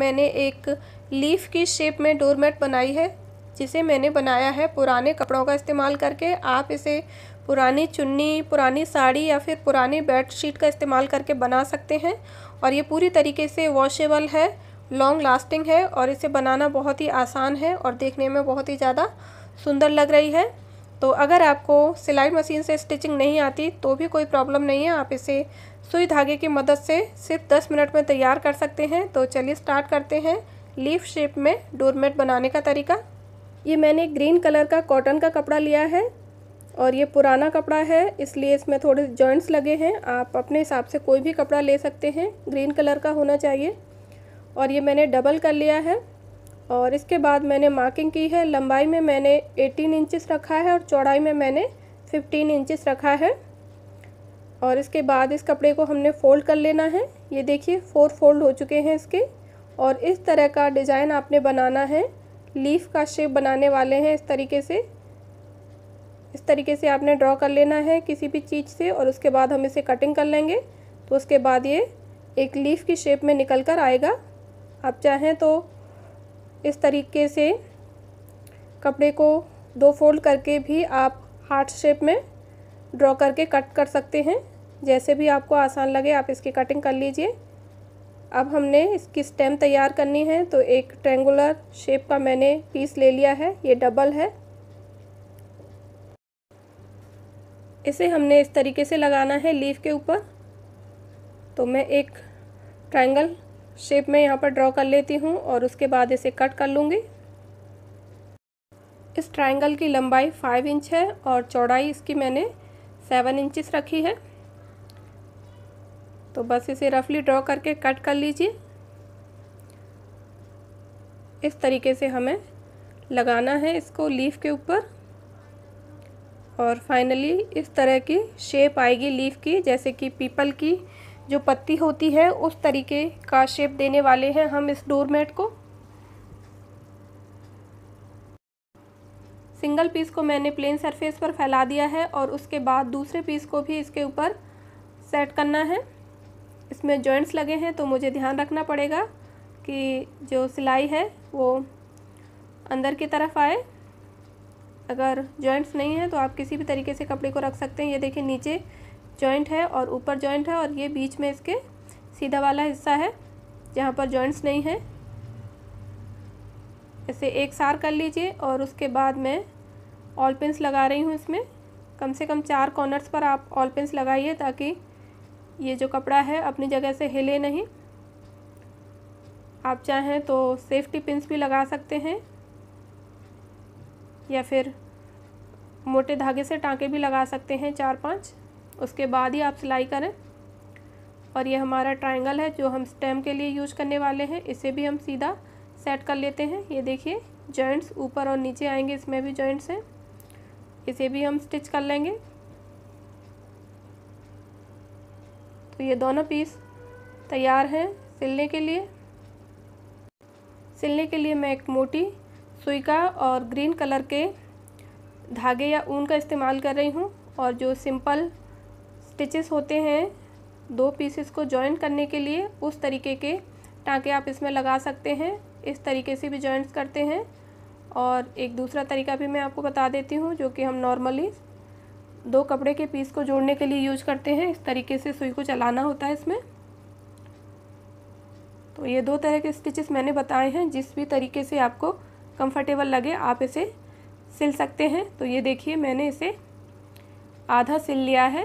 मैंने एक लीफ की शेप में डोरमेट बनाई है, जिसे मैंने बनाया है पुराने कपड़ों का इस्तेमाल करके। आप इसे पुरानी चुन्नी, पुरानी साड़ी या फिर पुरानी बेडशीट का इस्तेमाल करके बना सकते हैं। और ये पूरी तरीके से वॉशेबल है, लॉन्ग लास्टिंग है और इसे बनाना बहुत ही आसान है और देखने में बहुत ही ज़्यादा सुंदर लग रही है। तो अगर आपको सिलाई मशीन से स्टिचिंग नहीं आती तो भी कोई प्रॉब्लम नहीं है, आप इसे सुई धागे की मदद से सिर्फ 10 मिनट में तैयार कर सकते हैं। तो चलिए स्टार्ट करते हैं लीफ शेप में डोरमेट बनाने का तरीका। ये मैंने ग्रीन कलर का कॉटन का कपड़ा लिया है और ये पुराना कपड़ा है, इसलिए इसमें थोड़े जॉइंट्स लगे हैं। आप अपने हिसाब से कोई भी कपड़ा ले सकते हैं, ग्रीन कलर का होना चाहिए। और ये मैंने डबल कर लिया है और इसके बाद मैंने मार्किंग की है। लंबाई में मैंने 18 इंचेस रखा है और चौड़ाई में मैंने 15 इंचेस रखा है। और इसके बाद इस कपड़े को हमने फ़ोल्ड कर लेना है। ये देखिए 4 फोल्ड हो चुके हैं इसके। और इस तरह का डिज़ाइन आपने बनाना है, लीफ का शेप बनाने वाले हैं इस तरीके से आपने ड्रॉ कर लेना है किसी भी चीज़ से। और उसके बाद हम इसे कटिंग कर लेंगे, तो उसके बाद ये एक लीफ की शेप में निकल कर आएगा। आप चाहें तो इस तरीके से कपड़े को 2 फोल्ड करके भी आप हार्ट शेप में ड्रॉ करके कट कर सकते हैं, जैसे भी आपको आसान लगे आप इसकी कटिंग कर लीजिए। अब हमने इसकी स्टेम तैयार करनी है, तो एक ट्रायंगुलर शेप का मैंने पीस ले लिया है, ये डबल है। इसे हमने इस तरीके से लगाना है लीफ के ऊपर। तो मैं एक ट्रायंगल शेप में यहाँ पर ड्रॉ कर लेती हूँ और उसके बाद इसे कट कर लूँगी। इस ट्रायंगल की लंबाई 5 इंच है और चौड़ाई इसकी मैंने 7 इंचेस रखी है। तो बस इसे रफली ड्रॉ करके कट कर लीजिए। इस तरीके से हमें लगाना है इसको लीफ के ऊपर और फाइनली इस तरह की शेप आएगी लीफ की, जैसे कि पीपल की जो पत्ती होती है उस तरीके का शेप देने वाले हैं हम इस डोरमेट को। सिंगल पीस को मैंने प्लेन सरफेस पर फैला दिया है और उसके बाद दूसरे पीस को भी इसके ऊपर सेट करना है। इसमें जॉइंट्स लगे हैं, तो मुझे ध्यान रखना पड़ेगा कि जो सिलाई है वो अंदर की तरफ आए। अगर जॉइंट्स नहीं है तो आप किसी भी तरीके से कपड़े को रख सकते हैं। ये देखिए नीचे जॉइंट है और ऊपर जॉइंट है और ये बीच में इसके सीधा वाला हिस्सा है जहाँ पर जॉइंट्स नहीं है। इसे एक सार कर लीजिए और उसके बाद मैं ऑल पिन्स लगा रही हूँ। इसमें कम से कम 4 कॉर्नर्स पर आप ऑल पिन्स लगाइए ताकि ये जो कपड़ा है अपनी जगह से हिले नहीं। आप चाहें तो सेफ्टी पिन्स भी लगा सकते हैं या फिर मोटे धागे से टाँके भी लगा सकते हैं 4-5। उसके बाद ही आप सिलाई करें। और ये हमारा ट्रायंगल है जो हम स्टेम के लिए यूज करने वाले हैं, इसे भी हम सीधा सेट कर लेते हैं। ये देखिए जॉइंट्स ऊपर और नीचे आएंगे, इसमें भी जॉइंट्स हैं, इसे भी हम स्टिच कर लेंगे। तो ये दोनों पीस तैयार हैं सिलने के लिए। सिलने के लिए मैं एक मोटी सुई का और ग्रीन कलर के धागे या ऊन का इस्तेमाल कर रही हूँ। और जो सिंपल स्टिचेस होते हैं 2 पीसेस को जॉइन करने के लिए, उस तरीके के टाँके आप इसमें लगा सकते हैं। इस तरीके से भी जॉइंट्स करते हैं। और एक दूसरा तरीका भी मैं आपको बता देती हूँ, जो कि हम नॉर्मली 2 कपड़े के पीस को जोड़ने के लिए यूज करते हैं। इस तरीके से सुई को चलाना होता है इसमें। तो ये 2 तरह के स्टिचेस मैंने बताए हैं, जिस भी तरीके से आपको कंफर्टेबल लगे आप इसे सिल सकते हैं। तो ये देखिए मैंने इसे आधा सिल लिया है।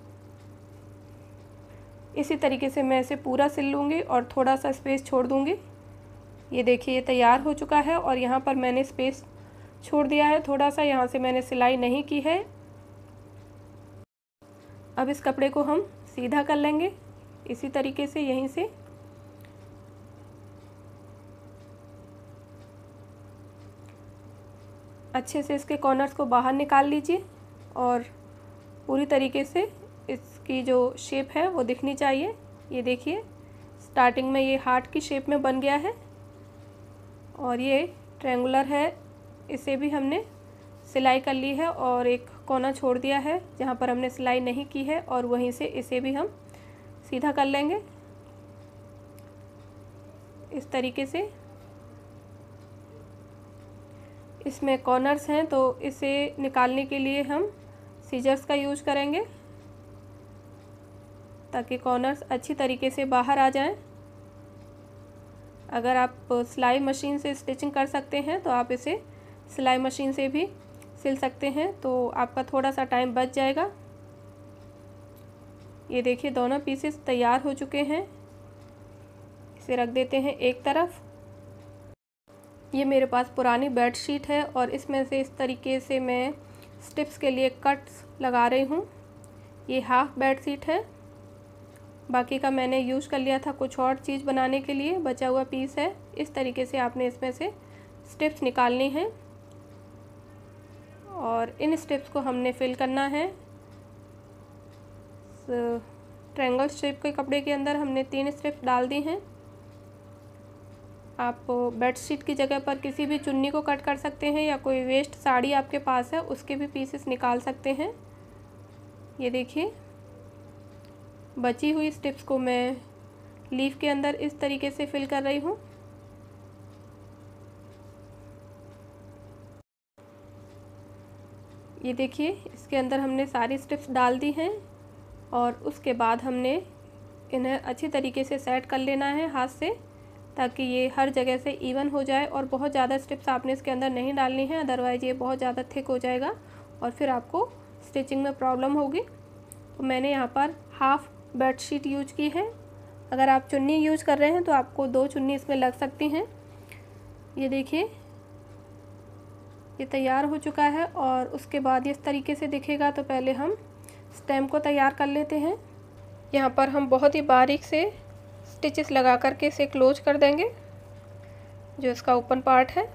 इसी तरीके से मैं इसे पूरा सिल लूँगी और थोड़ा सा स्पेस छोड़ दूँगी। ये देखिए ये तैयार हो चुका है और यहाँ पर मैंने स्पेस छोड़ दिया है थोड़ा सा, यहाँ से मैंने सिलाई नहीं की है। अब इस कपड़े को हम सीधा कर लेंगे इसी तरीके से, यहीं से। अच्छे से इसके कॉर्नर्स को बाहर निकाल लीजिए और पूरी तरीके से इसकी जो शेप है वो दिखनी चाहिए। ये देखिए स्टार्टिंग में ये हार्ट की शेप में बन गया है और ये ट्रायंगुलर है, इसे भी हमने सिलाई कर ली है और एक कोना छोड़ दिया है जहाँ पर हमने सिलाई नहीं की है और वहीं से इसे भी हम सीधा कर लेंगे। इस तरीके से। इसमें कॉर्नर्स हैं तो इसे निकालने के लिए हम सीजर्स का यूज करेंगे ताकि कॉर्नर्स अच्छी तरीके से बाहर आ जाएं। अगर आप सिलाई मशीन से स्टिचिंग कर सकते हैं तो आप इसे सिलाई मशीन से भी सिल सकते हैं, तो आपका थोड़ा सा टाइम बच जाएगा। ये देखिए दोनों पीसेस तैयार हो चुके हैं। इसे रख देते हैं एक तरफ। ये मेरे पास पुरानी बेड शीट है और इसमें से इस तरीके से मैं स्टिप्स के लिए कट्स लगा रही हूँ। ये हाफ बेड शीट है, बाकी का मैंने यूज़ कर लिया था कुछ और चीज़ बनाने के लिए, बचा हुआ पीस है। इस तरीके से आपने इसमें से स्टिप्स निकालनी हैं और इन स्टिप्स को हमने फिल करना है। ट्रायंगल शेप के कपड़े के अंदर हमने 3 स्ट्रिप्स डाल दी हैं। आप बेडशीट की जगह पर किसी भी चुन्नी को कट कर सकते हैं या कोई वेस्ट साड़ी आपके पास है उसके भी पीसेस निकाल सकते हैं। ये देखिए बची हुई स्टिप्स को मैं लीफ के अंदर इस तरीके से फिल कर रही हूँ। ये देखिए इसके अंदर हमने सारी स्टिप्स डाल दी हैं और उसके बाद हमने इन्हें अच्छी तरीके से सेट कर लेना है हाथ से, ताकि ये हर जगह से इवन हो जाए। और बहुत ज़्यादा स्टिप्स आपने इसके अंदर नहीं डालनी है, अदरवाइज़ ये बहुत ज़्यादा थिक हो जाएगा और फिर आपको स्टिचिंग में प्रॉब्लम होगी। तो मैंने यहाँ पर हाफ बेडशीट यूज की है। अगर आप चुन्नी यूज कर रहे हैं तो आपको 2 चुन्नी इसमें लग सकती हैं। ये देखिए ये तैयार हो चुका है और उसके बाद इस तरीके से दिखेगा। तो पहले हम स्टेम को तैयार कर लेते हैं। यहाँ पर हम बहुत ही बारीक से स्टिचेस लगा करके इसे क्लोज कर देंगे, जो इसका ओपन पार्ट है।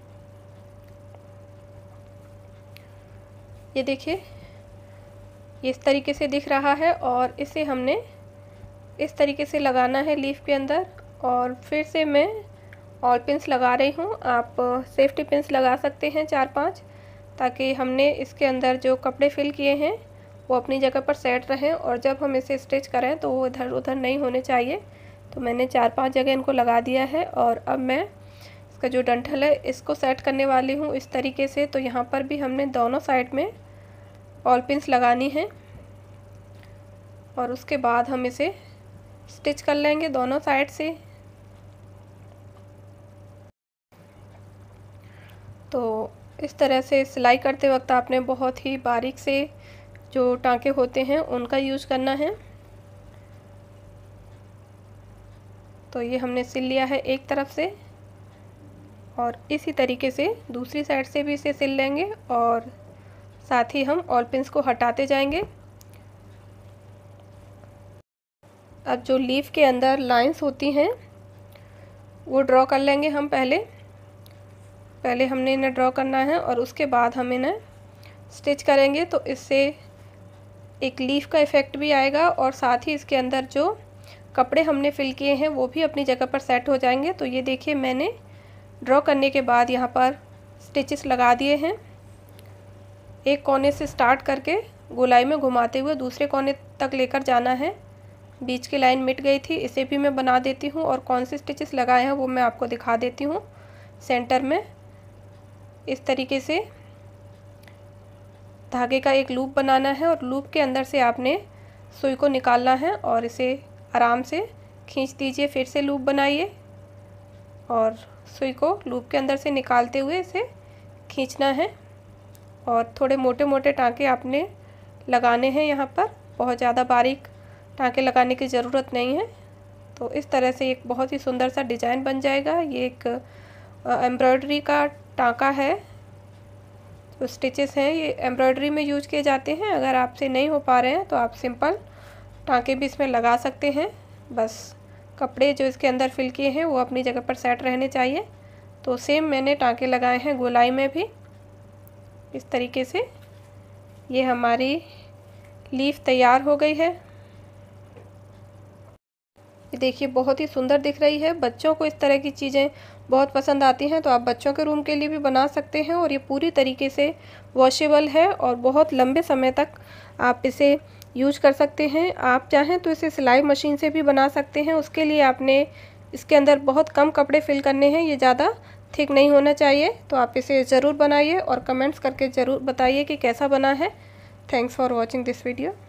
ये देखिए ये इस तरीके से दिख रहा है और इसे हमने इस तरीके से लगाना है लीफ के अंदर। और फिर से मैं ऑल पिन्स लगा रही हूँ, आप सेफ्टी पिन्स लगा सकते हैं 4-5, ताकि हमने इसके अंदर जो कपड़े फिल किए हैं वो अपनी जगह पर सेट रहें और जब हम इसे स्टिच करें तो वो इधर उधर नहीं होने चाहिए। तो मैंने 4-5 जगह इनको लगा दिया है और अब मैं इसका जो डंठल है इसको सेट करने वाली हूँ इस तरीके से। तो यहाँ पर भी हमने दोनों साइड में ऑल पिन्स लगानी है और उसके बाद हम इसे स्टिच कर लेंगे दोनों साइड से। तो इस तरह से सिलाई करते वक्त आपने बहुत ही बारीक से जो टांके होते हैं उनका यूज़ करना है। तो ये हमने सिल लिया है एक तरफ से और इसी तरीके से दूसरी साइड से भी इसे सिल लेंगे और साथ ही हम ऑल पिन्स को हटाते जाएंगे। अब जो लीफ के अंदर लाइंस होती हैं वो ड्रॉ कर लेंगे हम पहले हमने इन्हें ड्रॉ करना है और उसके बाद हम इन्हें स्टिच करेंगे। तो इससे एक लीफ का इफ़ेक्ट भी आएगा और साथ ही इसके अंदर जो कपड़े हमने फिल किए हैं वो भी अपनी जगह पर सेट हो जाएंगे। तो ये देखिए मैंने ड्रॉ करने के बाद यहाँ पर स्टिचेस लगा दिए हैं। एक कोने से स्टार्ट करके गोलाई में घुमाते हुए दूसरे कोने तक लेकर जाना है। बीच की लाइन मिट गई थी, इसे भी मैं बना देती हूँ और कौन से स्टिचेस लगाए हैं वो मैं आपको दिखा देती हूँ। सेंटर में इस तरीके से धागे का एक लूप बनाना है और लूप के अंदर से आपने सुई को निकालना है और इसे आराम से खींच दीजिए। फिर से लूप बनाइए और सुई को लूप के अंदर से निकालते हुए इसे खींचना है और थोड़े मोटे मोटे टांके आपने लगाने हैं। यहाँ पर बहुत ज़्यादा बारीक टांके लगाने की ज़रूरत नहीं है। तो इस तरह से एक बहुत ही सुंदर सा डिज़ाइन बन जाएगा। ये एक एम्ब्रॉयडरी का टांका है। जो स्टिचेस हैं ये एम्ब्रॉयडरी में यूज किए जाते हैं। अगर आपसे नहीं हो पा रहे हैं तो आप सिंपल टांके भी इसमें लगा सकते हैं। बस कपड़े जो इसके अंदर फिल किए हैं वो अपनी जगह पर सेट रहने चाहिए। तो सेम मैंने टांके लगाए हैं गोलाई में भी इस तरीके से। ये हमारी लीफ तैयार हो गई है। देखिए बहुत ही सुंदर दिख रही है। बच्चों को इस तरह की चीज़ें बहुत पसंद आती हैं, तो आप बच्चों के रूम के लिए भी बना सकते हैं। और ये पूरी तरीके से वॉशेबल है और बहुत लंबे समय तक आप इसे यूज कर सकते हैं। आप चाहें तो इसे सिलाई मशीन से भी बना सकते हैं। उसके लिए आपने इसके अंदर बहुत कम कपड़े फिल करने हैं, ये ज़्यादा थिक नहीं होना चाहिए। तो आप इसे ज़रूर बनाइए और कमेंट्स करके ज़रूर बताइए कि कैसा बना है। Thanks for watching this video.